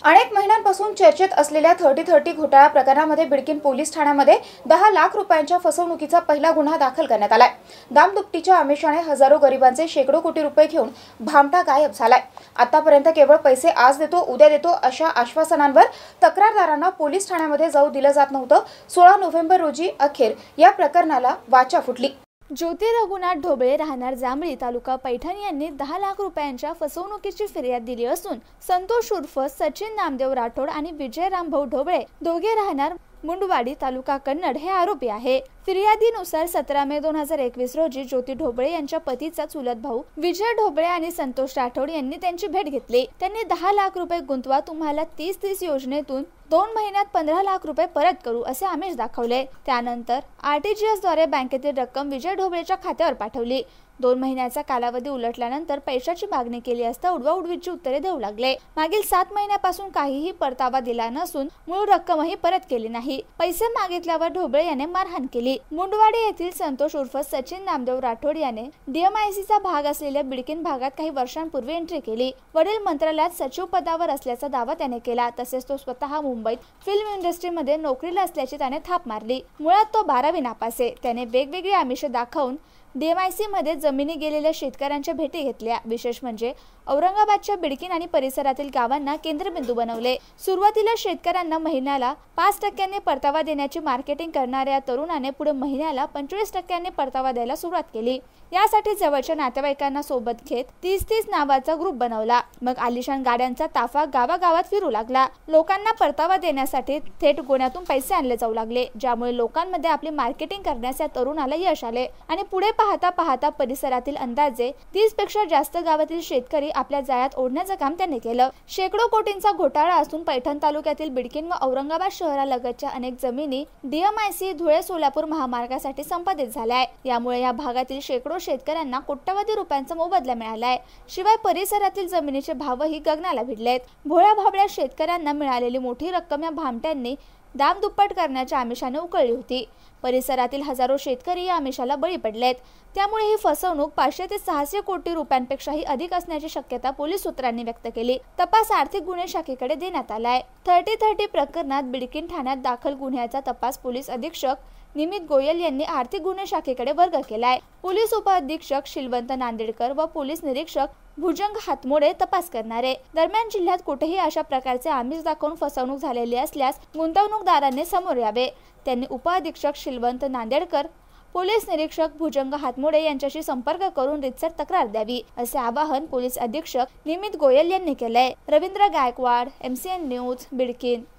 अनेक महिन्यांपासून चर्चेत असलेल्या 30-30 घोटाळा प्रकरणामध्ये बिडकीन पोलीस ठाण्यामध्ये 10 लाख रुपयांच्या फसवणुकीचा पहिला गुन्हा दाखल करण्यात आलाय। दामदुपटीच्या आमिषाने हजारो गरिबांचे शेकडो कोटी रुपये घेऊन भामटा गायब झालाय। आतापर्यंत केवळ पैसे आज देतो उद्या देतो अशा आश्वासनांवर तक्रारदारांना पोलीस ठाण्यामध्ये जाऊ दिलं जात नव्हतं। 16 नोव्हेंबर रोजी अखेर या प्रकरणाला वाचा फुटली। ज्योती रघुनाथ ढोबळे राहणार जांभळी तालुका पैठण यांनी 10 लाख रुपयांच्या फसवणुकीची फिर्याद दिली असून संतोष उर्फ सचिन नामदेव राठोड आणि विजय रामभाऊ ढोबळे दोघे राहणार मुंडवाडी तालुका कन्नड हे आरोपी आहे। फिर्यादीनुसार 17 मे 2021 रोजी ज्योती ढोबळे यांच्या पतीचा चुलत भाऊ विजय ढोबळे आणि संतोष राठोड यांनी त्यांची भेट घेतली। त्यांनी 10 लाख रुपये गुंतवा, तुम्हाला 30-30 योजनेतून 2 महिन्यात 15 लाख रुपये परत करू असे आमिष दाखवले। त्यानंतर RTGS द्वारे बँकेतील रक्कम विजय ढोबळेच्या खात्यावर पाठवली। 2 महिन्याचा कालावधी उलटल्यानंतर पैशाची मागणी केली असता उडवाउडवीची उत्तरे देऊ लागले। मागील 7 महिन्यापासून काहीही परतावा दिला नसून मूळ रक्कमही परत केली नाही। पैसे मागितल्यावर ढोबळे याने मारहाण केली। मुंडवाडी येथील संतोष उर्फ सचिन नामदेव राठोड याने DMICचा भाग असलेल्या बिडकीन भागात काही वर्षांपूर्वी एंट्री केली। वडील मंत्रालयात सचिव पदावर असल्याचा दावा त्याने केला। तसेच तो स्वतः मुंबईत फिल्म इंडस्ट्रीमध्ये नोकरीला असल्याची त्याने थाप मारली। मुळात तो 12वी नापास आहे। त्याने वेगवेगळी आमिषे दाखवून DMIC मध्ये जमिनी गेलेल्या शेतकऱ्यांच्या भेटी घेतल्या। विशेष म्हणजे औरंगाबादच्या बिडकीन आणि परिसरातील गावांना केंद्रबिंदू बनवले। सुरुवातीला शेतकऱ्यांना महिन्याला 5% परतावा देण्याची मार्केटिंग करणाऱ्या तरुणाने पुढे महिन्याला 25% परतावा द्यायला सुरुवात केली। यासाठी जवळच्या नातेवाईकांना सोबत घेत 30-30 नावाचा ग्रुप बनवला। मग आलिशान गाड्यांचा ताफा गावागावात फिरू लागला। लोकांना परतावा देण्यासाठी थेट गोण्यातून पैसे आणले जाऊ लागले, ज्यामुळे लोकांमध्ये आपली मार्केटिंग करण्यास या तरुणाला यश आले आणि पुढे पाहता पाहता परिसरातील अंदाजे 30 पेक्षा जास्त गावातील शेतकरी आपल्या जाळ्यात ओढण्याचं काम त्याने केलं। शेकडो कोटींचा घोटाळा असून पैठण तालुक्यातील बिडकीन व औरंगाबाद शहरालगतच्या अनेक जमिनी DMIC धुळे सोलापूर महामार्गासाठी संपादित झाल्या आहे। यामुळे या भागातील शेकडो शेतकऱ्यांना कोट्यवधी रुपयांचा मोबदला मिळालाय। शिवाय परिसरातील जमिनीचे भावही गगनाला भिडलेत। भोळ्या भाबड्या शेतकऱ्यांना मिळालेली मोठी रक्कम या भामट्यांनी दाम दुप्पट करण्याच्या आमिषाने उकळली होती। परिसरातील हजारो शेतकरी या आमिषाला बळी पडलेत। त्यामुळे ही फसवणूक 500 ते 600 कोटी रुपयांपेक्षाही अधिक असण्याची शक्यता पोलीस सूत्रांनी व्यक्त केली। तपास आर्थिक गुन्हे शाखेकडे देण्यात आलाय। 30-30 प्रकरणात बिडकीन ठाण्यात दाखल गुन्ह्याचा तपास पोलीस अधीक्षक निमित गोयल यांनी आर्थिक गुन्हे शाखेकडे वर्ग केलाय। पोलीस उपअधीक्षक शिलवंत नांदेडकर व पोलीस निरीक्षक भुजंग हातमोडे तपास करणारे। दरम्यान जिल्ह्यात कुठेही अशा प्रकारचे आमिष दाखवून फसवणूक झालेली असल्यास गुंतवणूकदारांनी समोर यावे। त्यांनी उपअधीक्षक शिलवंत नांदेडकर, पोलीस निरीक्षक भुजंग हातमोडे यांच्याशी संपर्क करून रीतसर तक्रार द्यावी असे आवाहन पोलीस अधीक्षक निमित गोयल यांनी केले। Ravindra Gaikwad, MCN news, Bidkin.